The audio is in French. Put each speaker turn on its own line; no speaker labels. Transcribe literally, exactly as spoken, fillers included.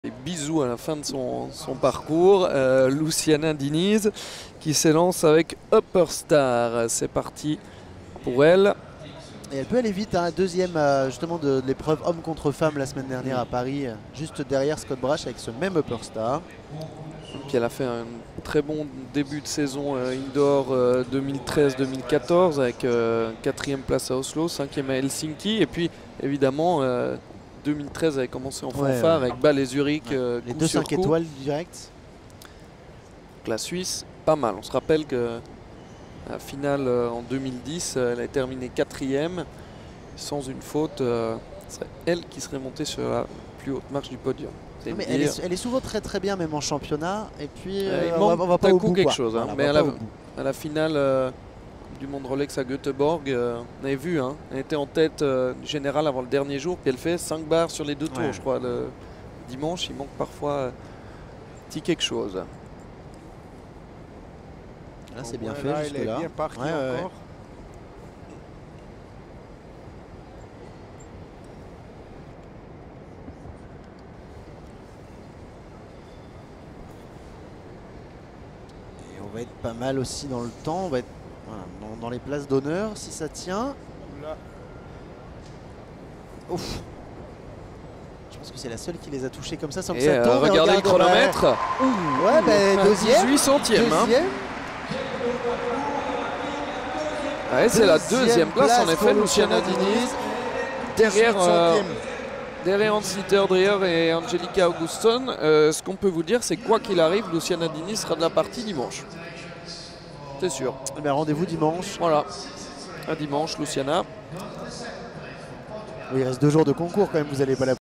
Et bisous à la fin de son, son parcours, euh, Luciana Diniz qui s'élance avec Upper Star. C'est parti pour elle.
Et elle peut aller vite, hein. Deuxième euh, justement de, de l'épreuve homme contre femme la semaine dernière à Paris, juste derrière Scott Brash avec ce même Upper Star.
Puis elle a fait un très bon début de saison euh, indoor euh, deux mille treize deux mille quatorze avec euh, quatrième place à Oslo, cinquième à Helsinki. Et puis évidemment euh, deux mille treize avait commencé en fanfare ouais, ouais. avec Bâle et Zurich.
Ouais.
Euh,
Les deux cinq étoiles direct.
Donc la Suisse, pas mal. On se rappelle que la finale euh, en deux mille dix, euh, elle a terminé quatrième. Sans une faute, euh, ce serait elle qui serait montée sur la plus haute marche du podium.
Non, mais elle, est, elle est souvent très très bien même en championnat. Et puis
euh, il
euh,
manque
on va, on va pas au
coup
bout,
quelque
quoi.
chose. Hein.
Voilà,
mais à la, à la finale euh, du monde Rolex à Göteborg, euh, on avait vu, hein, elle était en tête euh, générale avant le dernier jour. Puis elle fait cinq barres sur les deux tours, ouais. je crois. Le dimanche, il manque parfois euh, petit quelque chose.
Là, c'est bien fait jusque là.
Bien parti
ouais,
encore.
Ouais. On va être pas mal aussi dans le temps, on va être voilà, dans, dans les places d'honneur si ça tient.
Là.
Ouf. Je pense que c'est la seule qui les a touchés comme ça sans que
et
ça
euh,
tombe.
Regardez le chronomètre.
Ouais, ouais bah, deuxième.
dix-huit centièmes.
Deuxième.
Hein. Ouais, c'est la deuxième place, place en effet, Luciana Diniz. Derrière, euh, derrière Hans-Dieter Dreher et Angelica Augustsson. Euh, ce qu'on peut vous dire, c'est quoi qu'il arrive, Luciana Diniz sera de la partie dimanche. C'est sûr.
Eh bien, rendez-vous dimanche.
Voilà. À dimanche, Luciana.
Oui, il reste deux jours de concours quand même, vous n'allez pas la